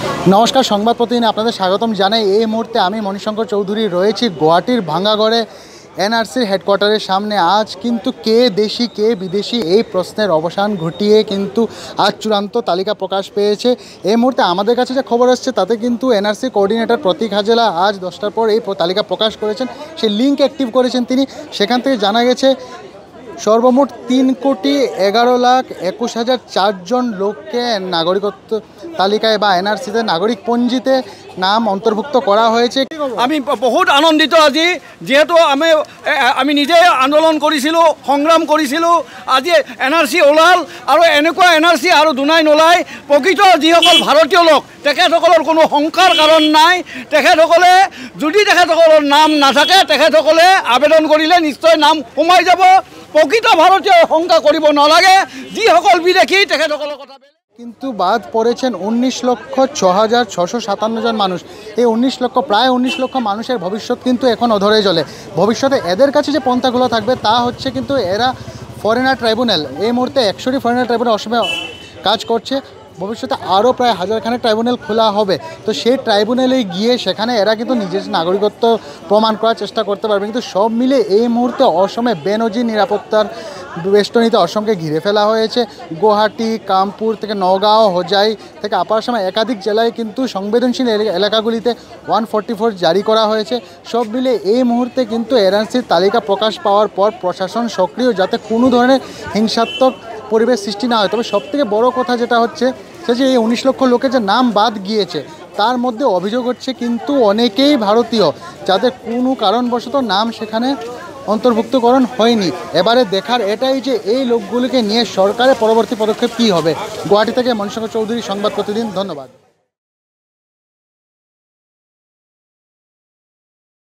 নমস্কার, সংবাদ প্রতিদিনে আপনাদের স্বাগতম জানাই। এই মুহূর্তে আমি মণিশঙ্কর চৌধুরী রয়েছি গুয়াহাটির ভাঙ্গাগড়ে এনআরসির হেডকোয়ার্টারের সামনে। আজ কিন্তু কে দেশি কে বিদেশি এই প্রশ্নের অবসান ঘটিয়ে কিন্তু আজ চূড়ান্ত তালিকা প্রকাশ পেয়েছে। এই মুহূর্তে আমাদের কাছে যে খবর আসছে তাতে কিন্তু এনআরসি কোঅর্ডিনেটর প্রতীক হাজেলা আজ 10টার পর এই তালিকা প্রকাশ করেছেন, সেই লিঙ্ক অ্যাক্টিভ করেছেন তিনি। সেখান থেকে জানা গেছে সর্বমোট 3,11,21,004 জন লোককে নাগরিকত্ব তালিকায় বা এনআরসিতে নাগরিক পঞ্জিতে নাম অন্তর্ভুক্ত করা হয়েছে। আমি বহুত আনন্দিত আজি, যেহেতু আমি নিজে আন্দোলন কৰিছিলোঁ, সংগ্ৰাম কৰিছিলোঁ। আজি এনআৰচি ওলাল আৰু এনেকুৱা এনআৰচি আৰু দুনাই নোলায়। প্ৰকৃত যিসকল ভাৰতীয় লোক তেখেতসকলৰ কোনো শংকাৰ কাৰণ নাই। তেখেতসকলে যদি তেখেতসকলৰ নাম নাথাকে তেখেতসকলে আবেদন কৰিলে নিশ্চয় নাম সোমাই যাব। প্রকৃত ভারতীয় শঙ্কা করিব নালাগে। যিসকল বিদেশী তেখেতসকলৰ কথা কিন্তু বাদ পড়েছেন 19,06,657 জন মানুষ। এই 19 লক্ষ প্রায় 19 লক্ষ মানুষের ভবিষ্যৎ কিন্তু এখন অধরে চলে। ভবিষ্যতে এদের কাছে যে পন্থাগুলো থাকবে তা হচ্ছে কিন্তু এরা ফরেনার ট্রাইব্যুনাল, এই মুহূর্তে 100টি ফরেনার ট্রাইব্যুনাল অসমে কাজ করছে। ভবিষ্যতে আরও প্রায় 1000খানেক ট্রাইব্যুনাল খোলা হবে। তো সেই ট্রাইব্যুনালে গিয়ে সেখানে এরা কিন্তু নিজের নাগরিকত্ব প্রমাণ করার চেষ্টা করতে পারবে। কিন্তু সব মিলে এই মুহূর্তে অসমে বেনজির নিরাপত্তার বেষ্টনীতে অসমকে ঘিরে ফেলা হয়েছে। গুয়াহাটি, কামপুর থেকে নগাঁও, হোজাই থেকে আপার আসামে একাধিক জেলায় কিন্তু সংবেদনশীল এলাকাগুলিতে 144 জারি করা হয়েছে। সব মিলে এই মুহূর্তে কিন্তু এনআরসির তালিকা প্রকাশ পাওয়ার পর প্রশাসন সক্রিয়, যাতে কোনো ধরনের হিংসাত্মক পরিবেশ সৃষ্টি না হয়। তবে সবথেকে বড় কথা যেটা হচ্ছে সে যে এই 19 লক্ষ লোকের যে নাম বাদ গিয়েছে তার মধ্যে অভিযোগ হচ্ছে কিন্তু অনেকেই ভারতীয়, যাদের কোনো কারণবশত নাম সেখানে অন্তর্ভুক্তকরণ হয়নি। এবারে দেখার এটাই যে এই লোকগুলিকে নিয়ে সরকারের পরবর্তী পদক্ষেপ কী হবে। গুয়াহাটি থেকে মণিশঙ্কর চৌধুরী, সংবাদ প্রতিদিন। ধন্যবাদ।